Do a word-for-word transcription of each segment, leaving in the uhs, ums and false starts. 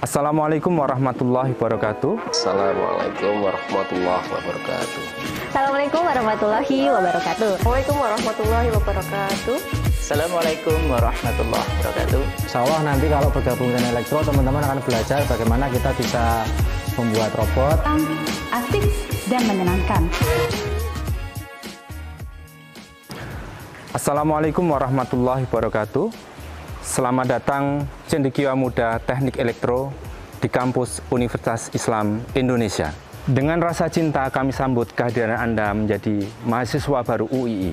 Assalamualaikum warahmatullahi wabarakatuh. Assalamualaikum warahmatullahi wabarakatuh. Assalamualaikum warahmatullahi wabarakatuh. Assalamualaikum warahmatullahi wabarakatuh. Assalamualaikum warahmatullahi wabarakatuh. Insya Allah nanti kalau bergabung dengan elektro, teman-teman akan belajar bagaimana kita bisa membuat robot Asik dan menyenangkan. Assalamualaikum warahmatullahi wabarakatuh. Selamat datang cendekiawan muda Teknik Elektro di kampus Universitas Islam Indonesia. Dengan rasa cinta kami sambut kehadiran Anda menjadi mahasiswa baru U I I.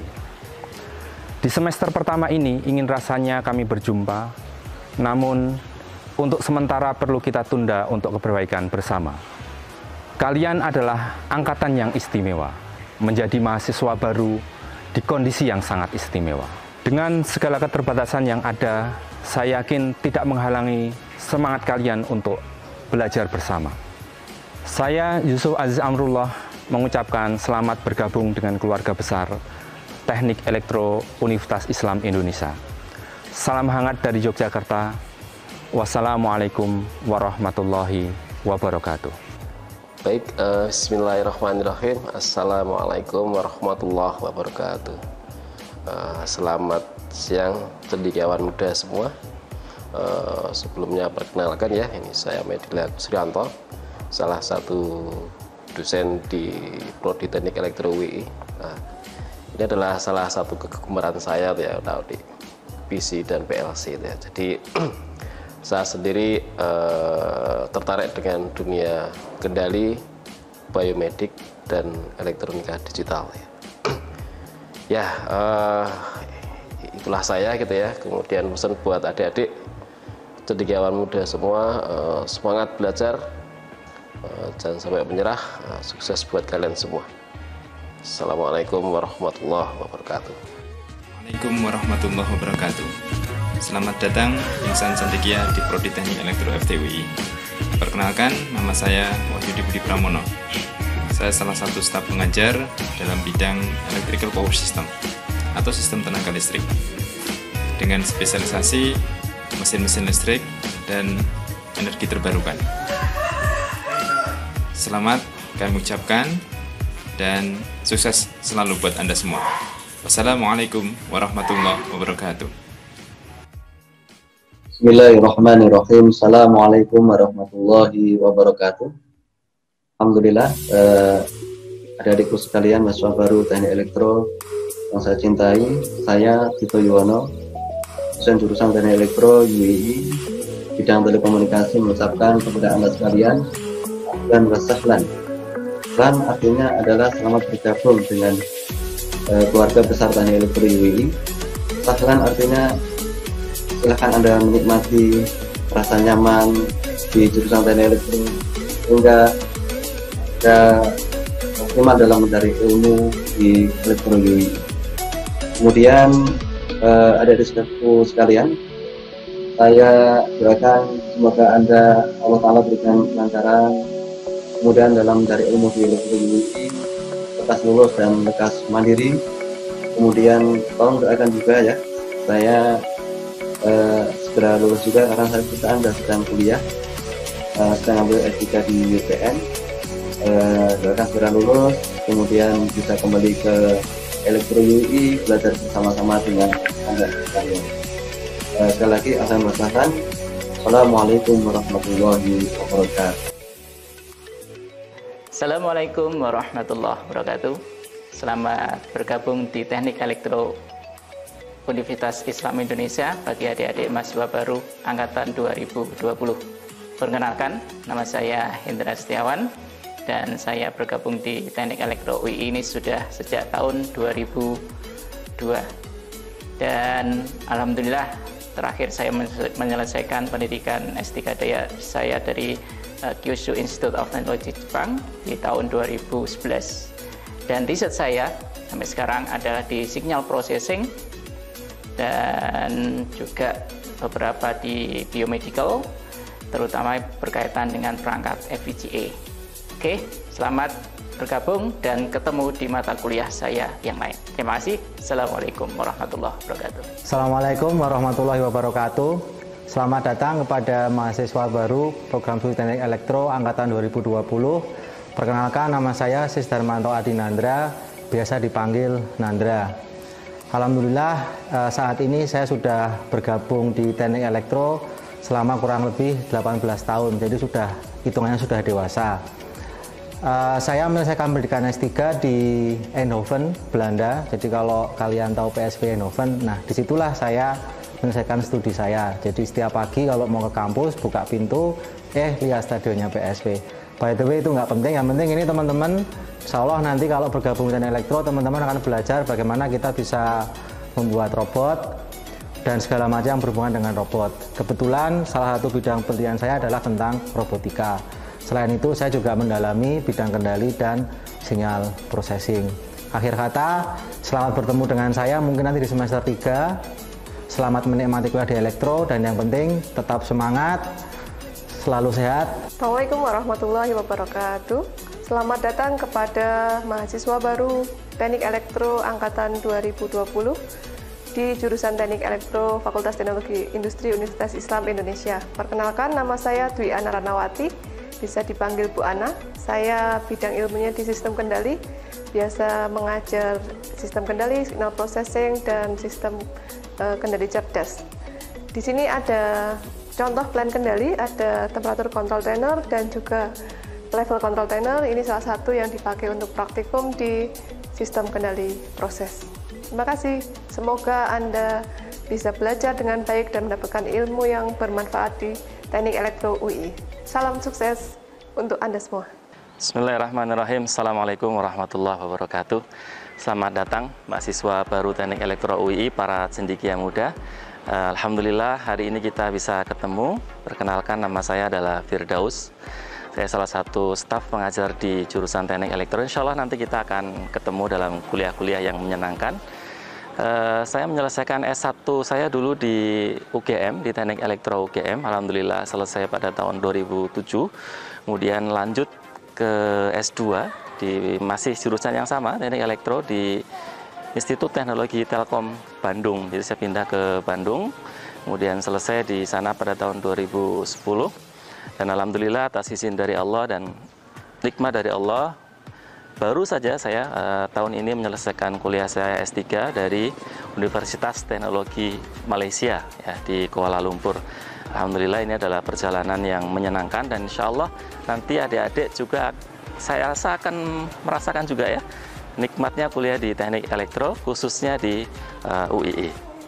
Di semester pertama ini ingin rasanya kami berjumpa, namun untuk sementara perlu kita tunda untuk keperbaikan bersama. Kalian adalah angkatan yang istimewa, menjadi mahasiswa baru di kondisi yang sangat istimewa. Dengan segala keterbatasan yang ada, saya yakin tidak menghalangi semangat kalian untuk belajar bersama. Saya Yusuf Aziz Amrullah mengucapkan selamat bergabung dengan keluarga besar Teknik Elektro Universitas Islam Indonesia. Salam hangat dari Yogyakarta. Wassalamualaikum warahmatullahi wabarakatuh. Baik, uh, bismillahirrahmanirrahim. Assalamualaikum warahmatullahi wabarakatuh. Uh, selamat siang cendekiawan muda semua. Uh, sebelumnya perkenalkan ya, ini saya Medila Kusrianto, salah satu dosen di Prodi Teknik Elektro U I I. Nah, ini adalah salah satu kegemaran saya ya, di P C dan P L C ya. Jadi saya sendiri uh, tertarik dengan dunia kendali, biomedik, dan elektronika digital ya. Ya, uh, itulah saya gitu ya. Kemudian pesan buat adik-adik cendekiawan muda semua, uh, semangat belajar, uh, jangan sampai menyerah, uh, sukses buat kalian semua. Assalamualaikum warahmatullahi wabarakatuh. Waalaikumsalam warahmatullahi wabarakatuh. Selamat datang insan cendekia di Prodi Teknik Elektro F T U I. Perkenalkan, nama saya Wahyudi Budi Pramono. Saya salah satu staf pengajar dalam bidang Electrical Power System atau sistem tenaga listrik dengan spesialisasi mesin-mesin listrik dan energi terbarukan. Selamat kami ucapkan dan sukses selalu buat Anda semua. Wassalamualaikum warahmatullahi wabarakatuh. Bismillahirrahmanirrahim. Assalamualaikum warahmatullahi wabarakatuh. Alhamdulillah, eh, adik-adikku sekalian, mahasiswa baru Teknik Elektro yang saya cintai, saya Tito Yuwono, dosen jurusan Teknik Elektro U I I, bidang telekomunikasi, mengucapkan kepada Anda sekalian, dan wasahlan. Lan artinya adalah selamat bergabung dengan eh, keluarga besar Teknik Elektro U I I. Sahlan artinya silahkan Anda menikmati rasa nyaman di jurusan Teknik Elektro hingga Anda optimal dalam mencari ilmu di elektro U I I. Kemudian eh, adik-adikku sekalian, saya doakan semoga Anda Allah Ta'ala berikan kelancaran, kemudian dalam mencari ilmu di elektro U I I, lekas lulus dan lekas mandiri. Kemudian tolong doakan juga ya, saya eh, segera lulus juga karena saya juga Anda sedang kuliah, eh, sedang ambil S tiga di U P N. Uh, doakan segera lulus, kemudian bisa kembali ke elektro U I I, belajar bersama-sama dengan Anda sekalian. Uh, sekali lagi, Assalamualaikum warahmatullahi wabarakatuh. Assalamualaikum warahmatullahi wabarakatuh. Selamat bergabung di Teknik Elektro Universitas Islam Indonesia bagi adik-adik mahasiswa baru angkatan dua ribu dua puluh. Perkenalkan, nama saya Hendra Setiawan dan saya bergabung di Teknik Elektro U I I ini sudah sejak tahun dua ribu dua, dan alhamdulillah terakhir saya menyelesaikan pendidikan S tiga daya saya dari uh, Kyushu Institute of Technology Jepang di tahun dua ribu sebelas, dan riset saya sampai sekarang adalah di signal processing dan juga beberapa di biomedical, terutama berkaitan dengan perangkat F P G A. Oke, selamat bergabung dan ketemu di mata kuliah saya yang lain. Terima kasih. Assalamualaikum warahmatullahi wabarakatuh. Assalamualaikum warahmatullahi wabarakatuh. Selamat datang kepada mahasiswa baru program studi teknik elektro angkatan dua ribu dua puluh. Perkenalkan, nama saya Sis Darmanto Adi Nandra, biasa dipanggil Nandra. Alhamdulillah saat ini saya sudah bergabung di teknik elektro selama kurang lebih delapan belas tahun, jadi sudah hitungannya sudah dewasa. Uh, saya menyelesaikan pendidikan S tiga di Eindhoven, Belanda. Jadi kalau kalian tahu P S V Eindhoven, nah disitulah saya menyelesaikan studi saya. Jadi setiap pagi kalau mau ke kampus, buka pintu, eh lihat stadionnya P S V. By the way itu nggak penting, yang penting ini teman-teman, insya Allah nanti kalau bergabung dengan elektro, teman-teman akan belajar bagaimana kita bisa membuat robot dan segala macam yang berhubungan dengan robot. Kebetulan salah satu bidang penelitian saya adalah tentang robotika. Selain itu saya juga mendalami bidang kendali dan sinyal processing. Akhir kata, selamat bertemu dengan saya mungkin nanti di semester tiga. Selamat menikmati kuliah di elektro dan yang penting tetap semangat, selalu sehat. Assalamualaikum warahmatullahi wabarakatuh. Selamat datang kepada mahasiswa baru Teknik Elektro Angkatan dua ribu dua puluh di jurusan Teknik Elektro Fakultas Teknologi Industri Universitas Islam Indonesia. Perkenalkan, nama saya Dwi Ana Ranawati, bisa dipanggil Bu Ana. Saya bidang ilmunya di sistem kendali, biasa mengajar sistem kendali, signal processing, dan sistem uh, kendali cerdas. Di sini ada contoh plan kendali, ada temperatur control trainer dan juga level control trainer. Ini salah satu yang dipakai untuk praktikum di sistem kendali proses. Terima kasih. Semoga Anda bisa belajar dengan baik dan mendapatkan ilmu yang bermanfaat di Teknik Elektro U I. Salam sukses untuk Anda semua. Bismillahirrahmanirrahim. Assalamualaikum warahmatullahi wabarakatuh. Selamat datang mahasiswa baru Teknik Elektro U I, para cendekia muda. Alhamdulillah hari ini kita bisa ketemu. Perkenalkan, nama saya adalah Firdaus. Saya salah satu staf pengajar di jurusan Teknik Elektro. Insya Allah nanti kita akan ketemu dalam kuliah-kuliah yang menyenangkan. Uh, saya menyelesaikan S satu saya dulu di U G M, di Teknik Elektro U G M. Alhamdulillah selesai pada tahun dua ribu tujuh. Kemudian lanjut ke S dua di masih jurusan yang sama, Teknik Elektro di Institut Teknologi Telkom Bandung. Jadi saya pindah ke Bandung, kemudian selesai di sana pada tahun dua ribu sepuluh. Dan alhamdulillah atas izin dari Allah dan nikmat dari Allah, baru saja saya uh, tahun ini menyelesaikan kuliah saya S tiga dari Universitas Teknologi Malaysia ya, di Kuala Lumpur. Alhamdulillah ini adalah perjalanan yang menyenangkan dan insya Allah nanti adik-adik juga saya rasa akan merasakan juga ya nikmatnya kuliah di Teknik Elektro, khususnya di uh, U I I.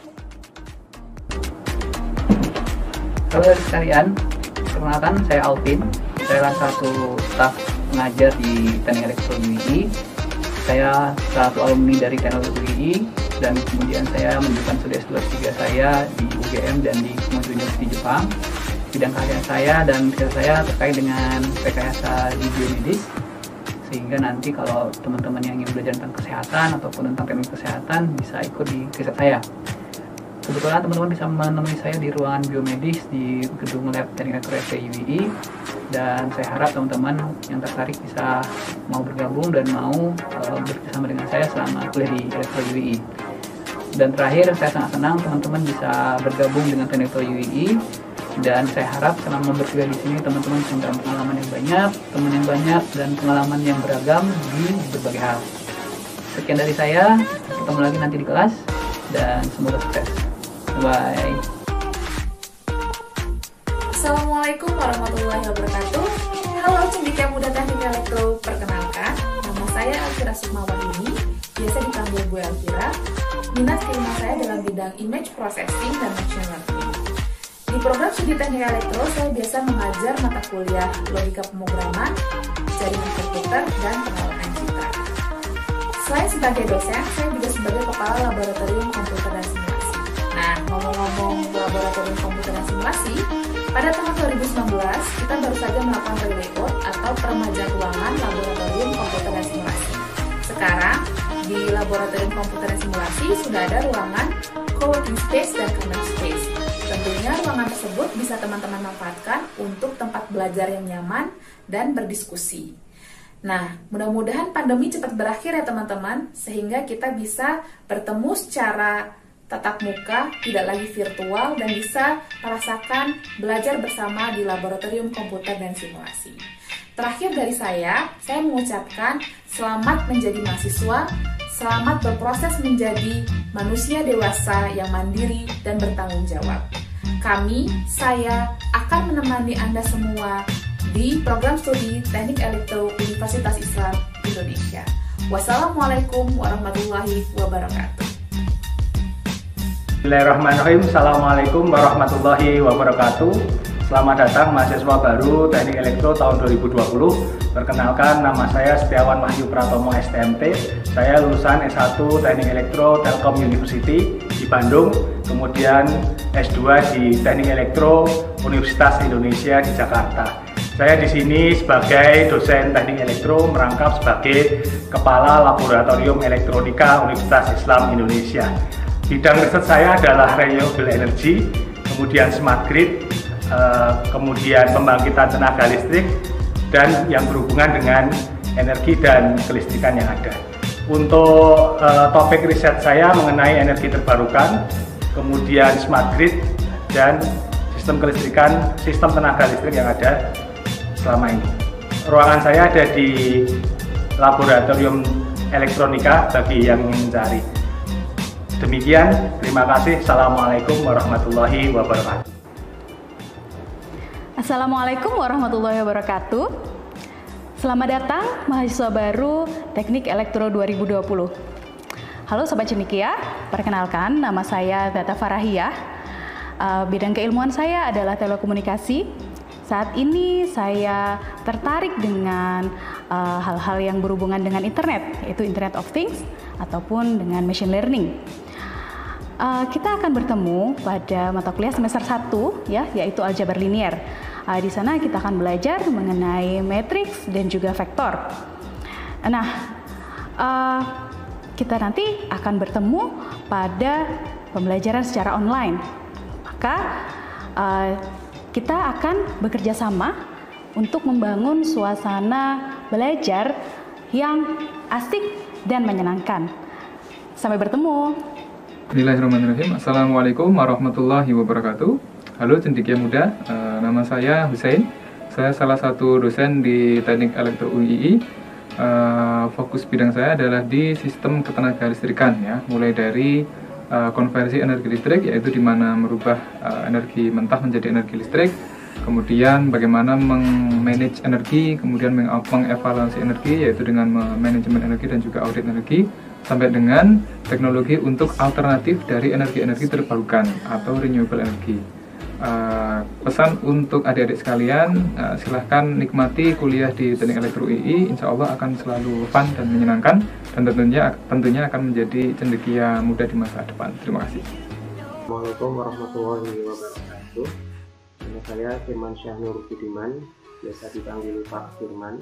Halo sekalian, perkenalkan saya Alvin. Saya salah satu staf pengajar di Teknik Elektro U I I. Saya salah satu alumni dari Teknologi U I I dan kemudian saya melanjutkan studi S dua S tiga saya di U G M dan di Kumamoto University Jepang. Bidang keahlian saya dan riset saya terkait dengan rekayasa di biomedis, sehingga nanti kalau teman-teman yang ingin belajar tentang kesehatan ataupun tentang teknik kesehatan bisa ikut di riset saya. Kebetulan teman-teman bisa menemui saya di ruangan biomedis di gedung lab Teknik Elektro F T I U I I, dan saya harap teman-teman yang tertarik bisa mau bergabung dan mau uh, bersama dengan saya selama kuliah di Elektro U I I. Dan terakhir, saya sangat senang teman-teman bisa bergabung dengan Teknik Elektro U I I, dan saya harap selama berkuliah di sini teman-teman bisa mendapatkan pengalaman yang banyak, teman yang banyak, dan pengalaman yang beragam di berbagai hal. Sekian dari saya, ketemu lagi nanti di kelas, dan semoga sukses. Bye. Assalamualaikum warahmatullahi wabarakatuh. Halo cendekia muda Teknik Elektro, perkenalkan, nama saya Elvira Sukmawati, biasa dipanggil Bu Elvira. Minat ilmu saya dalam bidang image processing dan machine learning. Di program studi Teknik Elektro, saya biasa mengajar mata kuliah logika pemrograman, jaringan komputer, dan pengolahan citra. Selain sebagai dosen, saya juga sebagai kepala laboratorium komputer dan simulasi. Nah, ngomong-ngomong laboratorium komputer dan simulasi, pada tahun dua ribu sembilan belas, kita baru saja melakukan re-layout atau peremajaan ruangan laboratorium komputer dan simulasi. Sekarang, di laboratorium komputer dan simulasi sudah ada ruangan co-working space dan kernel space. Tentunya ruangan tersebut bisa teman-teman manfaatkan untuk tempat belajar yang nyaman dan berdiskusi. Nah, mudah-mudahan pandemi cepat berakhir ya teman-teman, sehingga kita bisa bertemu secara tatap muka, tidak lagi virtual, dan bisa merasakan belajar bersama di laboratorium komputer dan simulasi. Terakhir dari saya, saya mengucapkan selamat menjadi mahasiswa, selamat berproses menjadi manusia dewasa yang mandiri dan bertanggung jawab. Kami, saya, akan menemani Anda semua di program studi Teknik Elektro Universitas Islam Indonesia. Wassalamualaikum warahmatullahi wabarakatuh. Bismillahirrahmanirrahim. Assalamualaikum warahmatullahi wabarakatuh. Selamat datang mahasiswa baru Teknik Elektro tahun dua ribu dua puluh. Perkenalkan, nama saya Setiawan Wahyu Pratomo S T M T. Saya lulusan S satu Teknik Elektro Telkom University di Bandung, kemudian S dua di Teknik Elektro Universitas Indonesia di Jakarta. Saya di sini sebagai dosen Teknik Elektro merangkap sebagai Kepala Laboratorium Elektronika Universitas Islam Indonesia. Bidang riset saya adalah renewable energy, kemudian smart grid, kemudian pembangkitan tenaga listrik, dan yang berhubungan dengan energi dan kelistrikan yang ada. Untuk uh, topik riset saya mengenai energi terbarukan, kemudian smart grid, dan sistem kelistrikan, sistem tenaga listrik yang ada selama ini. Ruangan saya ada di laboratorium elektronika bagi yang ingin mencari. Demikian, terima kasih. Assalamualaikum warahmatullahi wabarakatuh. Assalamualaikum warahmatullahi wabarakatuh. Selamat datang mahasiswa baru Teknik Elektro dua ribu dua puluh. Halo Sobat Cendekia, perkenalkan nama saya Tata Farahiyah. Uh, bidang keilmuan saya adalah telekomunikasi. Saat ini saya tertarik dengan hal-hal uh, yang berhubungan dengan internet, yaitu Internet of Things ataupun dengan machine learning. Uh, kita akan bertemu pada mata kuliah semester satu, ya, yaitu aljabar linier. Uh, di sana kita akan belajar mengenai matriks dan juga vektor. Nah, uh, kita nanti akan bertemu pada pembelajaran secara online. Maka uh, kita akan bekerja sama untuk membangun suasana belajar yang asik dan menyenangkan. Sampai bertemu. Bismillahirrahmanirrahim. Assalamualaikum warahmatullahi wabarakatuh. Halo cendekia muda, e, nama saya Hussein. Saya salah satu dosen di Teknik Elektro U I I. E, fokus bidang saya adalah di sistem ketenaga listrikan, ya, mulai dari e, konversi energi listrik, yaitu di mana merubah e, energi mentah menjadi energi listrik. Kemudian bagaimana meng-manage energi, kemudian mengevaluasi energi, yaitu dengan manajemen energi dan juga audit energi, sampai dengan teknologi untuk alternatif dari energi-energi terbarukan atau renewable energy. Uh, pesan untuk adik-adik sekalian, uh, silahkan nikmati kuliah di Teknik Elektro U I I, insya Allah akan selalu fun dan menyenangkan, dan tentunya tentunya akan menjadi cendekia muda di masa depan. Terima kasih. Assalamualaikum warahmatullahi wabarakatuh. Nama saya Firman Syah Nur Budiman, biasa dipanggil Pak Firman.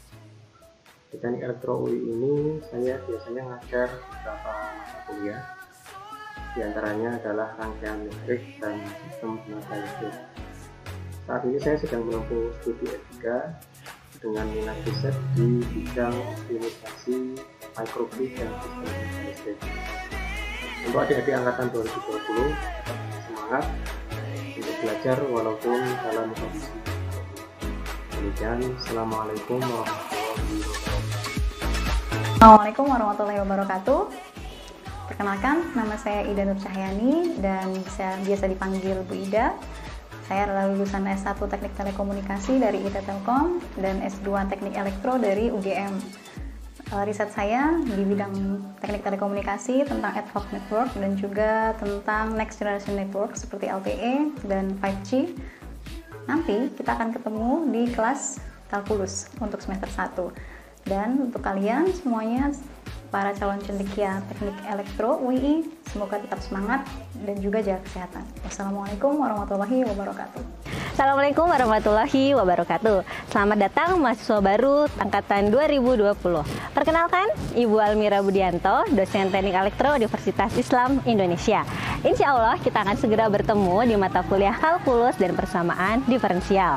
Di Teknik Elektro U I ini saya biasanya ngajar beberapa mata kuliah. Di antaranya adalah rangkaian listrik dan sistem tenaga listrik. Saat ini saya sedang menempuh studi S tiga dengan minat riset di bidang optimisasi microgrid dan sistem tenaga listrik. Untuk adik-adik angkatan dua ribu dua puluh, tetap semangat untuk belajar walaupun dalam kondisi. Demikian, Assalamualaikum warahmatullahi wabarakatuh. Assalamualaikum warahmatullahi wabarakatuh. Perkenalkan, nama saya Ida Nur Cahyani dan bisa biasa dipanggil Bu Ida. Saya adalah lulusan S satu Teknik Telekomunikasi dari I T Telkom dan S dua Teknik Elektro dari U G M. Riset saya di bidang teknik telekomunikasi tentang ad hoc network dan juga tentang next generation network seperti L T E dan lima G. Nanti kita akan ketemu di kelas kalkulus untuk semester satu. Dan untuk kalian semuanya, para calon cendekia Teknik Elektro U I I, semoga tetap semangat dan juga jaga kesehatan. Wassalamualaikum warahmatullahi wabarakatuh. Assalamualaikum warahmatullahi wabarakatuh. Selamat datang mahasiswa baru angkatan dua ribu dua puluh. Perkenalkan, Ibu Almira Budianto, dosen Teknik Elektro Universitas Islam Indonesia. Insya Allah kita akan segera bertemu di mata kuliah kalkulus dan persamaan diferensial.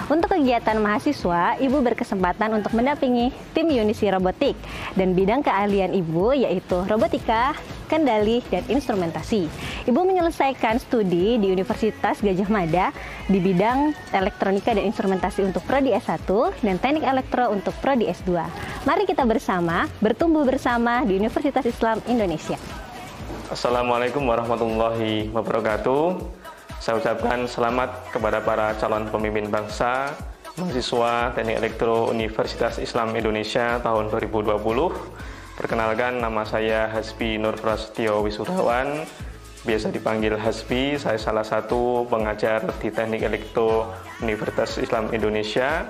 Untuk kegiatan mahasiswa, Ibu berkesempatan untuk mendampingi tim Unisi Robotik dan bidang keahlian Ibu yaitu robotika, kendali, dan instrumentasi. Ibu menyelesaikan studi di Universitas Gadjah Mada di bidang elektronika dan instrumentasi untuk Prodi S satu dan teknik elektro untuk Prodi S dua. Mari kita bersama bertumbuh bersama di Universitas Islam Indonesia. Assalamualaikum warahmatullahi wabarakatuh. Saya ucapkan selamat kepada para calon pemimpin bangsa, mahasiswa Teknik Elektro Universitas Islam Indonesia tahun dua ribu dua puluh. Perkenalkan, nama saya Hasbi Nur Prasetyo Wisudawan, biasa dipanggil Hasbi. Saya salah satu pengajar di Teknik Elektro Universitas Islam Indonesia.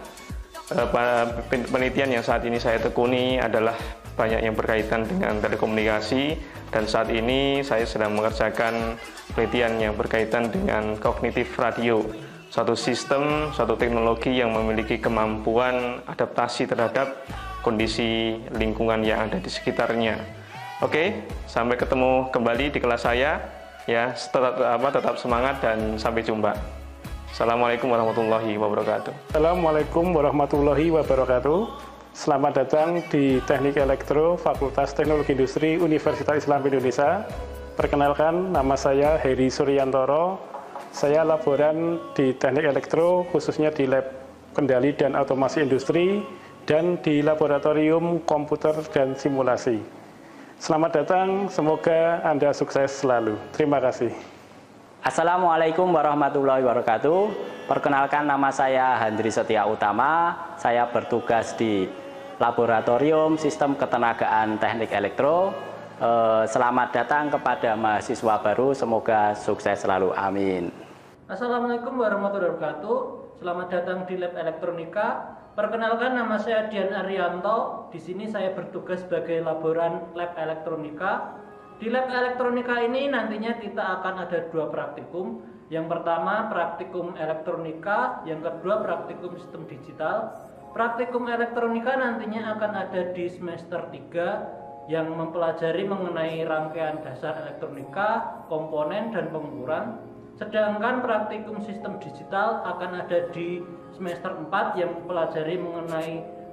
Penelitian yang saat ini saya tekuni adalah banyak yang berkaitan dengan telekomunikasi, dan saat ini saya sedang mengerjakan penelitian yang berkaitan dengan kognitif radio, suatu sistem, suatu teknologi yang memiliki kemampuan adaptasi terhadap kondisi lingkungan yang ada di sekitarnya. Oke, sampai ketemu kembali di kelas saya ya. Tetap apa tetap semangat dan sampai jumpa. Assalamualaikum warahmatullahi wabarakatuh. Assalamualaikum warahmatullahi wabarakatuh. Selamat datang di Teknik Elektro Fakultas Teknologi Industri Universitas Islam Indonesia. Perkenalkan, nama saya Heri Suryantoro. Saya laboran di Teknik Elektro, khususnya di Lab Kendali dan Otomasi Industri dan di Laboratorium Komputer dan Simulasi. Selamat datang, semoga Anda sukses selalu. Terima kasih. Assalamualaikum warahmatullahi wabarakatuh. Perkenalkan, nama saya Handri Setia Utama. Saya bertugas di Laboratorium Sistem Ketenagaan Teknik Elektro. Selamat datang kepada mahasiswa baru, semoga sukses selalu, amin. Assalamualaikum warahmatullahi wabarakatuh. Selamat datang di Lab Elektronika. Perkenalkan, nama saya Dian Arianto. Di sini saya bertugas sebagai laboran Lab Elektronika. Di Lab Elektronika ini nantinya kita akan ada dua praktikum. Yang pertama praktikum elektronika, yang kedua praktikum sistem digital. Praktikum elektronika nantinya akan ada di semester tiga yang mempelajari mengenai rangkaian dasar elektronika, komponen, dan pengukuran. Sedangkan praktikum sistem digital akan ada di semester empat yang mempelajari mengenai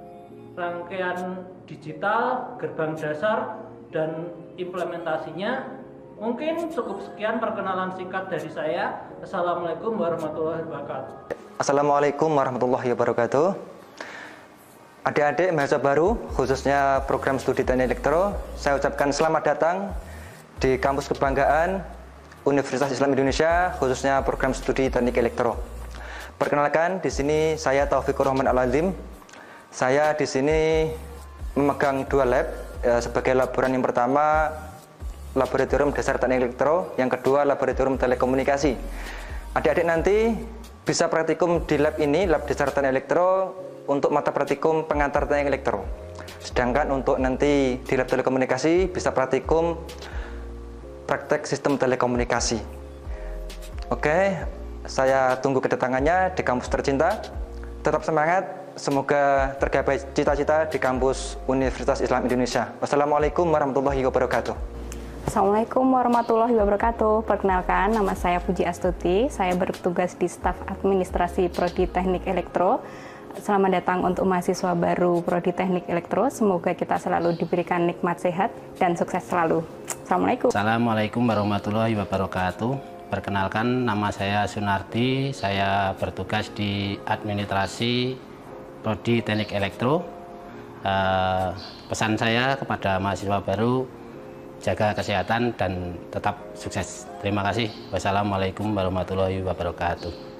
rangkaian digital, gerbang dasar, dan implementasinya. Mungkin cukup sekian perkenalan singkat dari saya. Assalamualaikum warahmatullahi wabarakatuh. Assalamualaikum warahmatullahi wabarakatuh. Adik-adik mahasiswa baru, khususnya program studi Teknik Elektro, saya ucapkan selamat datang di kampus kebanggaan Universitas Islam Indonesia, khususnya program studi Teknik Elektro. Perkenalkan, di sini saya Taufikur Rahman Al-Azim. Saya di sini memegang dua lab, ya, sebagai laboran yang pertama Laboratorium Dasar Teknik Elektro, yang kedua Laboratorium Telekomunikasi. Adik-adik nanti bisa praktikum di lab ini, Lab Dasar Teknik Elektro, untuk mata praktikum pengantar teknik elektro. Sedangkan untuk nanti di lab telekomunikasi bisa praktikum praktek sistem telekomunikasi. Oke, saya tunggu kedatangannya di kampus tercinta. Tetap semangat, semoga tergapai cita-cita di kampus Universitas Islam Indonesia. Wassalamualaikum warahmatullahi wabarakatuh. Assalamualaikum warahmatullahi wabarakatuh. Perkenalkan, nama saya Puji Astuti. Saya bertugas di staf administrasi Prodi Teknik Elektro. Selamat datang untuk mahasiswa baru Prodi Teknik Elektro. Semoga kita selalu diberikan nikmat sehat dan sukses selalu. Assalamualaikum. Assalamualaikum warahmatullahi wabarakatuh. Perkenalkan, nama saya Sunardi. Saya bertugas di administrasi Prodi Teknik Elektro. Uh, pesan saya kepada mahasiswa baru, jaga kesehatan dan tetap sukses. Terima kasih. Wassalamualaikum warahmatullahi wabarakatuh.